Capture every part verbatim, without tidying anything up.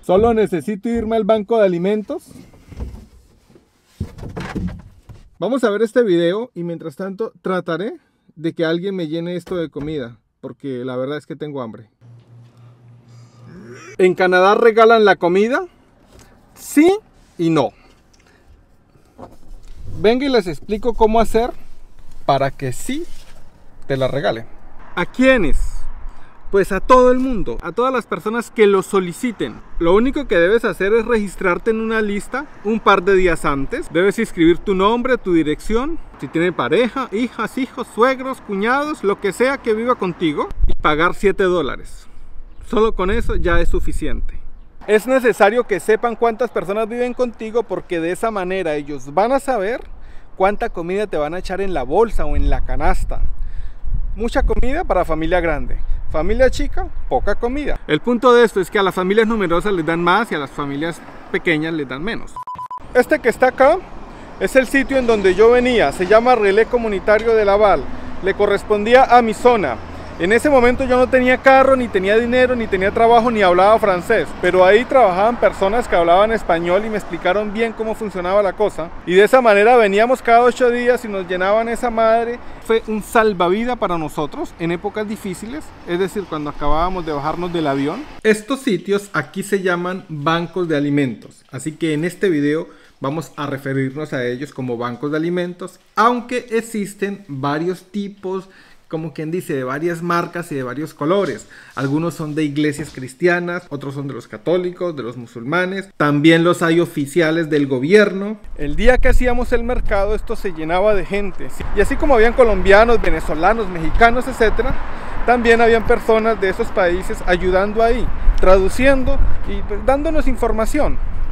Solo necesito irme al banco de alimentos. Vamos a ver este video y mientras tanto trataré de que alguien me llene esto de comida, porque la verdad es que tengo hambre. ¿En Canadá regalan la comida? Sí y no. Venga y les explico cómo hacer para que sí te la regalen. ¿A quiénes? Pues a todo el mundo, a todas las personas que lo soliciten. Lo único que debes hacer es registrarte en una lista un par de días antes. Debes inscribir tu nombre, tu dirección, si tiene pareja, hijas, hijos, suegros, cuñados, lo que sea que viva contigo, y pagar siete dólares. Solo con eso ya es suficiente. Es necesario que sepan cuántas personas viven contigo, porque de esa manera ellos van a saber cuánta comida te van a echar en la bolsa o en la canasta. Mucha comida para familia grande. Familia chica, poca comida. El punto de esto es que a las familias numerosas les dan más y a las familias pequeñas les dan menos. Este que está acá es el sitio en donde yo venía. Se llama Relé Comunitario de Laval. Le correspondía a mi zona. En ese momento yo no tenía carro, ni tenía dinero, ni tenía trabajo, ni hablaba francés. Pero ahí trabajaban personas que hablaban español y me explicaron bien cómo funcionaba la cosa. Y de esa manera veníamos cada ocho días y nos llenaban esa madre. Fue un salvavidas para nosotros en épocas difíciles, es decir, cuando acabábamos de bajarnos del avión. Estos sitios aquí se llaman bancos de alimentos. Así que en este video vamos a referirnos a ellos como bancos de alimentos. Aunque existen varios tipos, como quien dice, de varias marcas y de varios colores. Algunos son de iglesias cristianas, otros son de los católicos, de los musulmanes. También los hay oficiales del gobierno. El día que hacíamos el mercado, esto se llenaba de gente. Y así como habían colombianos, venezolanos, mexicanos, etcétera, también habían personas de esos países ayudando ahí, traduciendo y pues, dándonos información,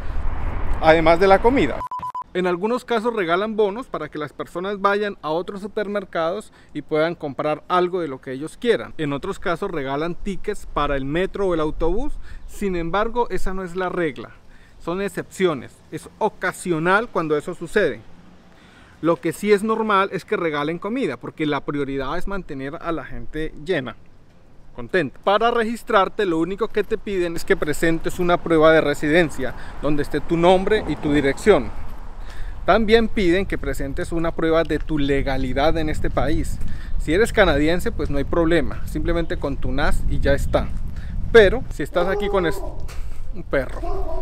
además de la comida. En algunos casos regalan bonos para que las personas vayan a otros supermercados y puedan comprar algo de lo que ellos quieran. En otros casos regalan tickets para el metro o el autobús. Sin embargo, esa no es la regla. Son excepciones. Es ocasional cuando eso sucede. Lo que sí es normal es que regalen comida, porque la prioridad es mantener a la gente llena, contenta. Para registrarte, lo único que te piden es que presentes una prueba de residencia, donde esté tu nombre y tu dirección. También piden que presentes una prueba de tu legalidad en este país. Si eres canadiense, pues no hay problema, simplemente con tu N A S y ya está. Pero si estás aquí con es... un perro,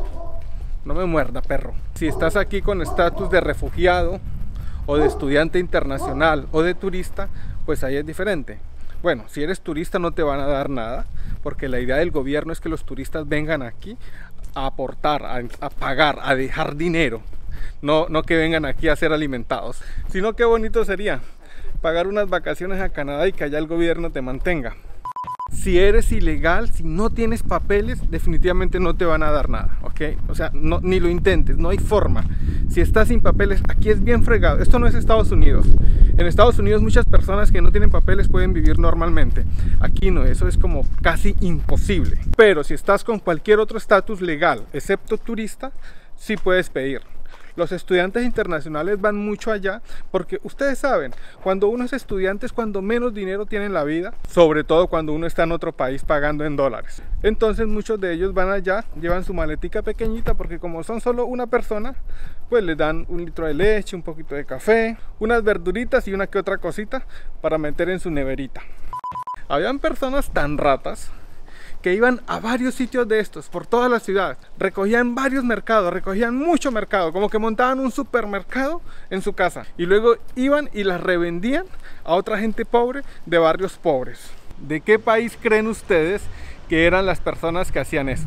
no me muerda, perro. Si estás aquí con estatus de refugiado o de estudiante internacional o de turista, pues ahí es diferente. Bueno, si eres turista no te van a dar nada, porque la idea del gobierno es que los turistas vengan aquí a aportar, a, a pagar, a dejar dinero. No, no que vengan aquí a ser alimentados, sino qué bonito sería pagar unas vacaciones a Canadá y que allá el gobierno te mantenga. Si eres ilegal, si no tienes papeles, definitivamente no te van a dar nada, ¿ok? O sea, no, ni lo intentes, no hay forma. Si estás sin papeles, aquí es bien fregado. Esto no es Estados Unidos. En Estados Unidos muchas personas que no tienen papeles pueden vivir normalmente. Aquí no, eso es como casi imposible. Pero si estás con cualquier otro estatus legal, excepto turista, sí puedes pedir. Los estudiantes internacionales van mucho allá porque ustedes saben, cuando uno es estudiante es cuando menos dinero tiene en la vida, sobre todo cuando uno está en otro país pagando en dólares. Entonces muchos de ellos van allá, llevan su maletica pequeñita porque como son solo una persona, pues les dan un litro de leche, un poquito de café, unas verduritas y una que otra cosita para meter en su neverita. Habían personas tan ratas que iban a varios sitios de estos, por toda la ciudad, recogían varios mercados, recogían mucho mercado, como que montaban un supermercado en su casa, y luego iban y las revendían a otra gente pobre de barrios pobres. ¿De qué país creen ustedes que eran las personas que hacían esto?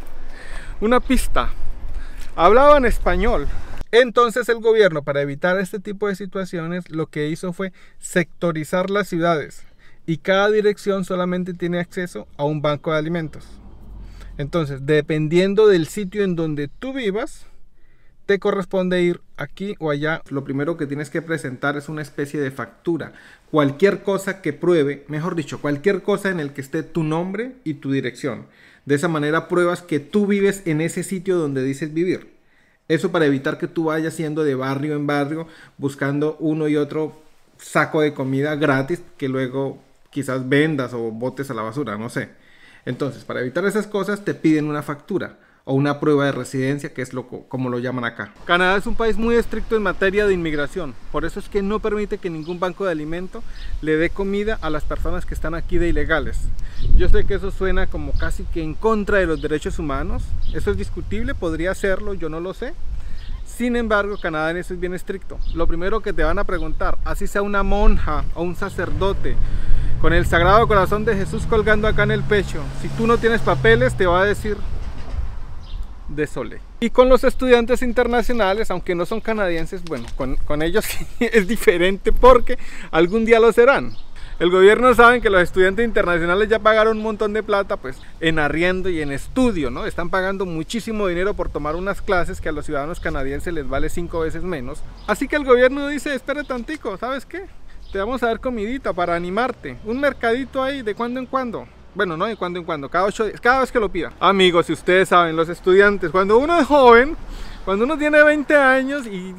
Una pista, hablaban español. Entonces el gobierno, para evitar este tipo de situaciones, lo que hizo fue sectorizar las ciudades. Y cada dirección solamente tiene acceso a un banco de alimentos. Entonces, dependiendo del sitio en donde tú vivas, te corresponde ir aquí o allá. Lo primero que tienes que presentar es una especie de factura. Cualquier cosa que pruebe, mejor dicho, cualquier cosa en el que esté tu nombre y tu dirección. De esa manera pruebas que tú vives en ese sitio donde dices vivir. Eso para evitar que tú vayas yendo de barrio en barrio buscando uno y otro saco de comida gratis que luego quizás vendas o botes a la basura, no sé. Entonces, para evitar esas cosas te piden una factura. o una prueba de residencia, que es lo, como lo llaman acá. Canadá es un país muy estricto en materia de inmigración, por eso es que no permite que ningún banco de alimento le dé comida a las personas que están aquí de ilegales. Yo sé que eso suena como casi que en contra de los derechos humanos, eso es discutible, podría serlo, yo no lo sé. Sin embargo, Canadá en eso es bien estricto. Lo primero que te van a preguntar, así sea una monja o un sacerdote, con el Sagrado Corazón de Jesús colgando acá en el pecho, si tú no tienes papeles, te va a decir de Sole. Y con los estudiantes internacionales, aunque no son canadienses, bueno, con, con ellos es diferente porque algún día lo serán. El gobierno sabe que los estudiantes internacionales ya pagaron un montón de plata pues en arriendo y en estudio, ¿no? Están pagando muchísimo dinero por tomar unas clases que a los ciudadanos canadienses les vale cinco veces menos. Así que el gobierno dice, espera tantico, ¿sabes qué? Te vamos a dar comidita para animarte, un mercadito ahí de cuando en cuando. Bueno, no de cuando en cuando, cada ocho días, cada vez que lo pida. Amigos, si ustedes saben, los estudiantes, cuando uno es joven, cuando uno tiene veinte años y...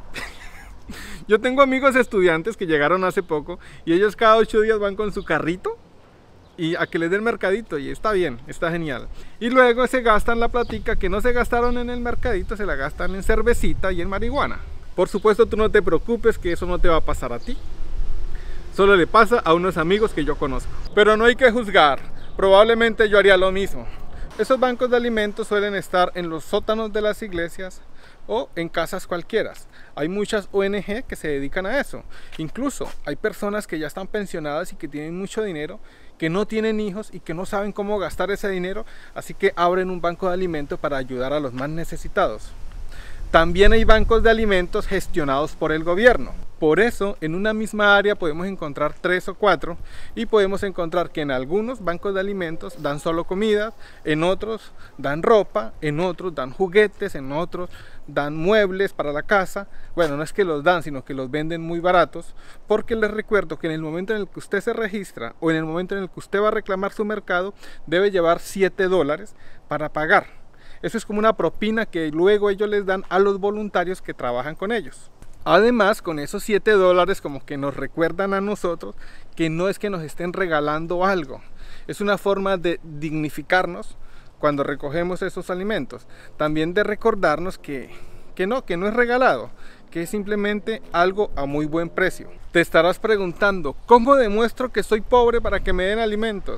Yo tengo amigos estudiantes que llegaron hace poco y ellos cada ocho días van con su carrito y a que les den mercadito, y está bien, está genial. Y luego se gastan la platica que no se gastaron en el mercadito, se la gastan en cervecita y en marihuana. Por supuesto, tú no te preocupes, que eso no te va a pasar a ti. Solo le pasa a unos amigos que yo conozco. Pero no hay que juzgar, probablemente yo haría lo mismo. Esos bancos de alimentos suelen estar en los sótanos de las iglesias o en casas cualquiera. Hay muchas O N G que se dedican a eso. Incluso hay personas que ya están pensionadas y que tienen mucho dinero, que no tienen hijos y que no saben cómo gastar ese dinero, así que abren un banco de alimentos para ayudar a los más necesitados. También hay bancos de alimentos gestionados por el gobierno. Por eso, en una misma área podemos encontrar tres o cuatro y podemos encontrar que en algunos bancos de alimentos dan solo comida, en otros dan ropa, en otros dan juguetes, en otros dan muebles para la casa. Bueno, no es que los dan, sino que los venden muy baratos, porque les recuerdo que en el momento en el que usted se registra o en el momento en el que usted va a reclamar su mercado, debe llevar siete dólares para pagar. Eso es como una propina que luego ellos les dan a los voluntarios que trabajan con ellos. Además, con esos siete dólares como que nos recuerdan a nosotros que no es que nos estén regalando algo. Es una forma de dignificarnos cuando recogemos esos alimentos. También de recordarnos que, que no, que no es regalado, que es simplemente algo a muy buen precio. Te estarás preguntando, ¿cómo demuestro que soy pobre para que me den alimentos?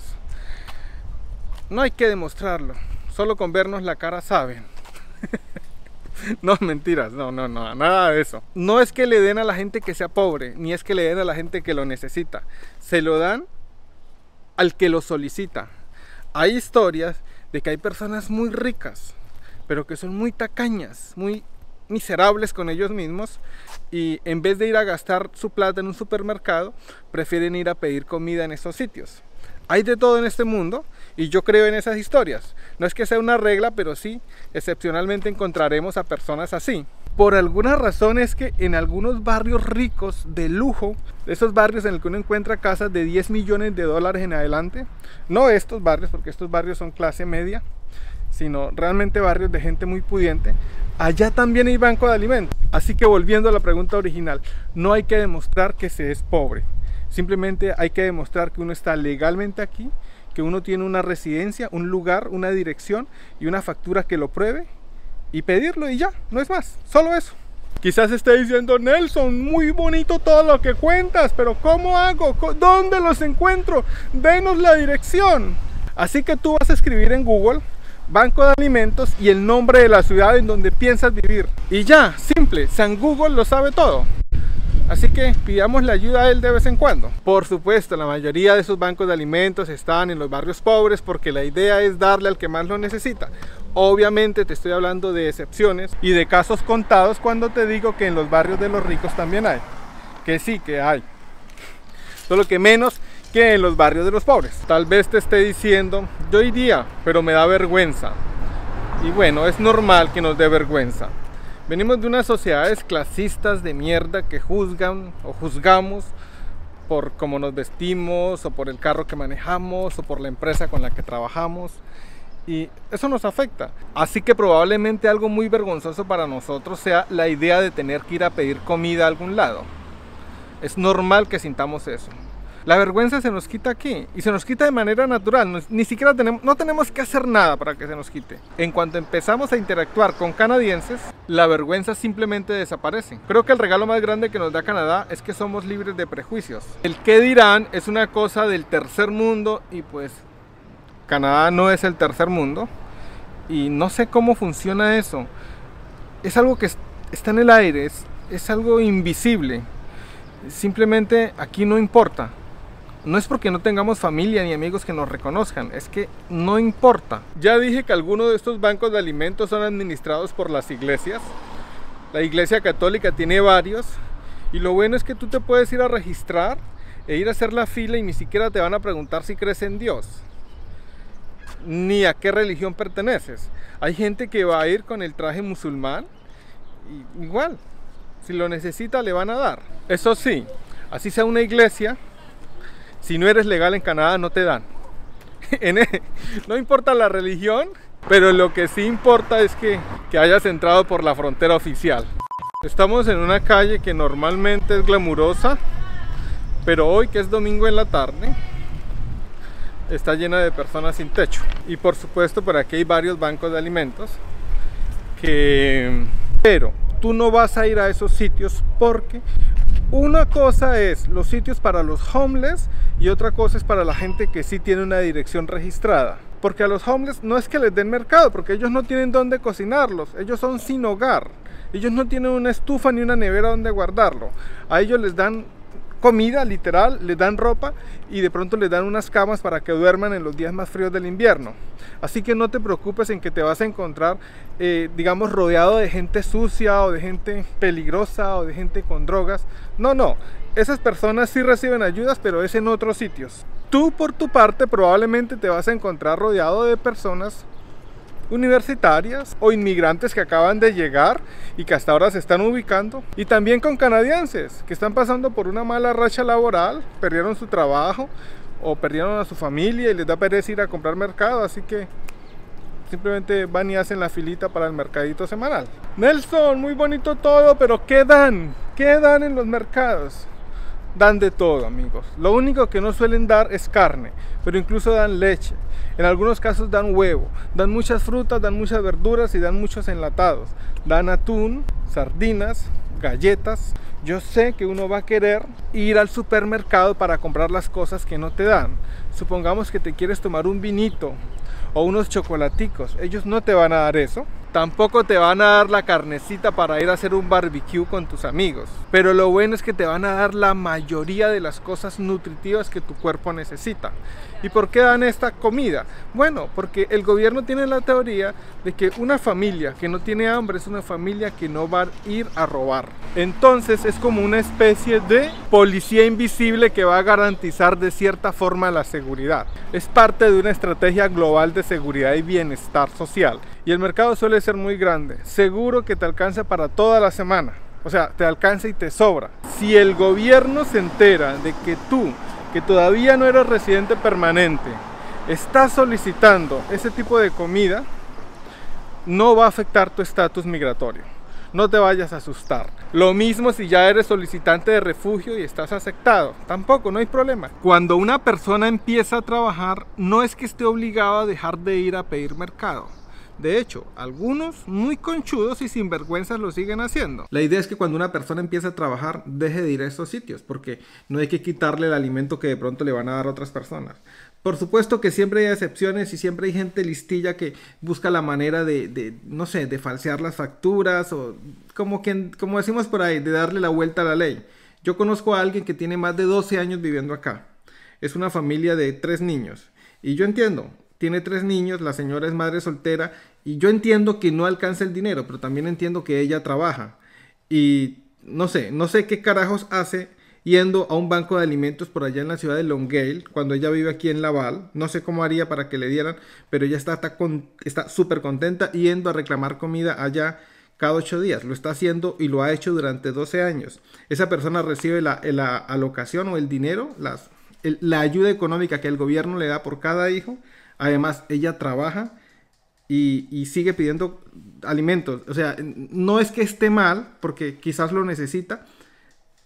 No hay que demostrarlo. Solo con vernos la cara saben. No, mentiras, no, no, no, nada de eso. No es que le den a la gente que sea pobre, ni es que le den a la gente que lo necesita. Se lo dan al que lo solicita. Hay historias de que hay personas muy ricas, pero que son muy tacañas, muy miserables con ellos mismos, y en vez de ir a gastar su plata en un supermercado, prefieren ir a pedir comida en esos sitios. Hay de todo en este mundo y yo creo en esas historias. No es que sea una regla, pero sí, excepcionalmente encontraremos a personas así. Por alguna razón es que en algunos barrios ricos de lujo, esos barrios en los que uno encuentra casas de diez millones de dólares en adelante, no estos barrios, porque estos barrios son clase media, sino realmente barrios de gente muy pudiente, allá también hay banco de alimentos. Así que volviendo a la pregunta original, no hay que demostrar que se es pobre. Simplemente hay que demostrar que uno está legalmente aquí, que uno tiene una residencia, un lugar, una dirección y una factura que lo pruebe, y pedirlo y ya, no es más, solo eso. Quizás esté diciendo, Nelson, muy bonito todo lo que cuentas, pero ¿cómo hago? ¿Dónde los encuentro? Denos la dirección. Así que tú vas a escribir en Google banco de alimentos y el nombre de la ciudad en donde piensas vivir. Y ya, simple, San Google lo sabe todo. Así que pidamos la ayuda a él de vez en cuando. Por supuesto, la mayoría de esos bancos de alimentos están en los barrios pobres porque la idea es darle al que más lo necesita. Obviamente te estoy hablando de excepciones y de casos contados cuando te digo que en los barrios de los ricos también hay. Que sí, que hay. Solo que menos que en los barrios de los pobres. Tal vez te esté diciendo, yo iría, pero me da vergüenza. Y bueno, es normal que nos dé vergüenza. Venimos de unas sociedades clasistas de mierda que juzgan o juzgamos por cómo nos vestimos, o por el carro que manejamos, o por la empresa con la que trabajamos. Y eso nos afecta. Así que probablemente algo muy vergonzoso para nosotros sea la idea de tener que ir a pedir comida a algún lado. Es normal que sintamos eso. La vergüenza se nos quita aquí y se nos quita de manera natural. No, ni siquiera tenemos, no tenemos que hacer nada para que se nos quite. En cuanto empezamos a interactuar con canadienses, la vergüenza simplemente desaparece. Creo que el regalo más grande que nos da Canadá es que somos libres de prejuicios. El qué dirán es una cosa del tercer mundo y pues Canadá no es el tercer mundo y no sé cómo funciona eso. Es algo que está en el aire, es, es algo invisible. Simplemente aquí no importa. No es porque no tengamos familia ni amigos que nos reconozcan, es que no importa. Ya dije que algunos de estos bancos de alimentos son administrados por las iglesias. La iglesia católica tiene varios y lo bueno es que tú te puedes ir a registrar e ir a hacer la fila y ni siquiera te van a preguntar si crees en Dios ni a qué religión perteneces. Hay gente que va a ir con el traje musulmán y igual, si lo necesita le van a dar. Eso sí, así sea una iglesia, si no eres legal en Canadá no te dan. No importa la religión, pero lo que sí importa es que, que hayas entrado por la frontera oficial. Estamos en una calle que normalmente es glamurosa, pero hoy, que es domingo en la tarde, está llena de personas sin techo. Y por supuesto por aquí hay varios bancos de alimentos que... Pero tú no vas a ir a esos sitios porque una cosa es los sitios para los homeless y otra cosa es para la gente que sí tiene una dirección registrada. Porque a los homeless no es que les den mercado, porque ellos no tienen dónde cocinarlos, ellos son sin hogar, ellos no tienen una estufa ni una nevera donde guardarlo. A ellos les dan comida, literal, les dan ropa y de pronto les dan unas camas para que duerman en los días más fríos del invierno. Así que no te preocupes en que te vas a encontrar, eh, digamos, rodeado de gente sucia o de gente peligrosa o de gente con drogas. No, no, esas personas sí reciben ayudas, pero es en otros sitios. Tú por tu parte probablemente te vas a encontrar rodeado de personas universitarias o inmigrantes que acaban de llegar y que hasta ahora se están ubicando, y también con canadienses que están pasando por una mala racha laboral, perdieron su trabajo o perdieron a su familia y les da pereza ir a comprar mercado, así que simplemente van y hacen la filita para el mercadito semanal. Nelson, muy bonito todo, pero ¿qué dan? ¿Qué dan en los mercados? Dan de todo, amigos. Lo único que no suelen dar es carne, pero incluso dan leche. En algunos casos dan huevo, dan muchas frutas, dan muchas verduras y dan muchos enlatados. Dan atún, sardinas, galletas. Yo sé que uno va a querer ir al supermercado para comprar las cosas que no te dan. Supongamos que te quieres tomar un vinito o unos chocolaticos. Ellos no te van a dar eso. Tampoco te van a dar la carnecita para ir a hacer un barbecue con tus amigos. Pero lo bueno es que te van a dar la mayoría de las cosas nutritivas que tu cuerpo necesita. ¿Y por qué dan esta comida? Bueno, porque el gobierno tiene la teoría de que una familia que no tiene hambre es una familia que no va a ir a robar. Entonces es como una especie de policía invisible que va a garantizar de cierta forma la seguridad. Es parte de una estrategia global de seguridad y bienestar social. Y el mercado suele ser muy grande. Seguro que te alcanza para toda la semana. O sea, te alcanza y te sobra. Si el gobierno se entera de que tú, que todavía no eres residente permanente, estás solicitando ese tipo de comida, no va a afectar tu estatus migratorio. No te vayas a asustar. Lo mismo si ya eres solicitante de refugio y estás aceptado. Tampoco, no hay problema. Cuando una persona empieza a trabajar, no es que esté obligado a dejar de ir a pedir mercado. De hecho, algunos muy conchudos y sinvergüenzas lo siguen haciendo. La idea es que cuando una persona empieza a trabajar, deje de ir a estos sitios, porque no hay que quitarle el alimento que de pronto le van a dar a otras personas. Por supuesto que siempre hay excepciones y siempre hay gente listilla que busca la manera de, de no sé, de falsear las facturas o como, que, como decimos por ahí, de darle la vuelta a la ley. Yo conozco a alguien que tiene más de doce años viviendo acá. Es una familia de tres niños y yo entiendo. Tiene tres niños, la señora es madre soltera y yo entiendo que no alcanza el dinero, pero también entiendo que ella trabaja y no sé, no sé qué carajos hace yendo a un banco de alimentos por allá en la ciudad de Longueuil cuando ella vive aquí en Laval. No sé cómo haría para que le dieran, pero ella está está con, está súper contenta yendo a reclamar comida allá cada ocho días. Lo está haciendo y lo ha hecho durante doce años. Esa persona recibe la, la alocación o el dinero, las, el, la ayuda económica que el gobierno le da por cada hijo. Además, ella trabaja y, y sigue pidiendo alimentos. O sea, no es que esté mal, porque quizás lo necesita,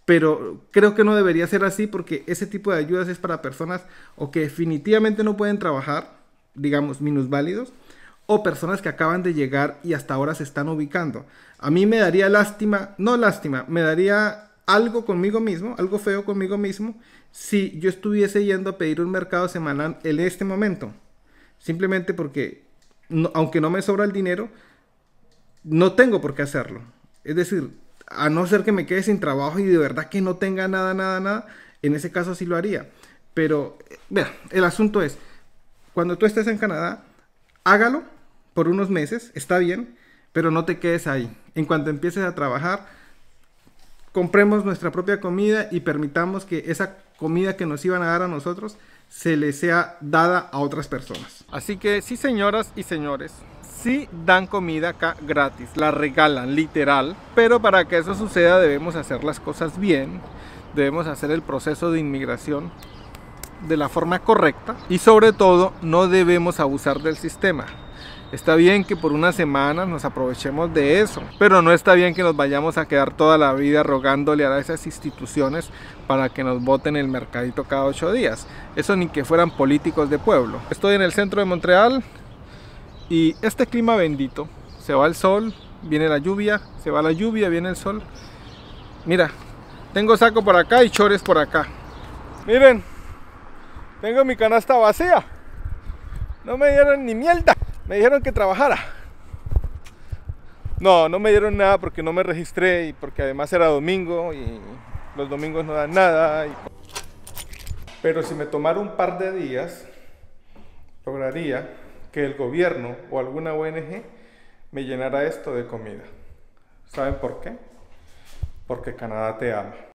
pero creo que no debería ser así porque ese tipo de ayudas es para personas o que definitivamente no pueden trabajar, digamos, minusválidos, o personas que acaban de llegar y hasta ahora se están ubicando. A mí me daría lástima, no lástima, me daría algo conmigo mismo, algo feo conmigo mismo, si yo estuviese yendo a pedir un mercado semanal en este momento. Simplemente porque, no, aunque no me sobra el dinero, no tengo por qué hacerlo. Es decir, a no ser que me quede sin trabajo y de verdad que no tenga nada, nada, nada, en ese caso sí lo haría. Pero, vea, el asunto es, cuando tú estés en Canadá, hágalo por unos meses, está bien, pero no te quedes ahí. En cuanto empieces a trabajar, compremos nuestra propia comida y permitamos que esa comida que nos iban a dar a nosotros se le sea dada a otras personas. Así que sí, señoras y señores, sí dan comida acá gratis, la regalan literal, pero para que eso suceda debemos hacer las cosas bien, debemos hacer el proceso de inmigración de la forma correcta y sobre todo no debemos abusar del sistema. Está bien que por unas semanas nos aprovechemos de eso, pero no está bien que nos vayamos a quedar toda la vida rogándole a esas instituciones para que nos boten el mercadito cada ocho días. Eso ni que fueran políticos de pueblo. Estoy en el centro de Montreal y este clima bendito, se va el sol, viene la lluvia, se va la lluvia, viene el sol. Mira, tengo saco por acá y chores por acá. Miren, tengo mi canasta vacía. No me dieron ni mierda. Me dijeron que trabajara. No, no me dieron nada porque no me registré y porque además era domingo y los domingos no dan nada. Y... Pero si me tomara un par de días, lograría que el gobierno o alguna O N G me llenara esto de comida. ¿Saben por qué? Porque Canadá te ama.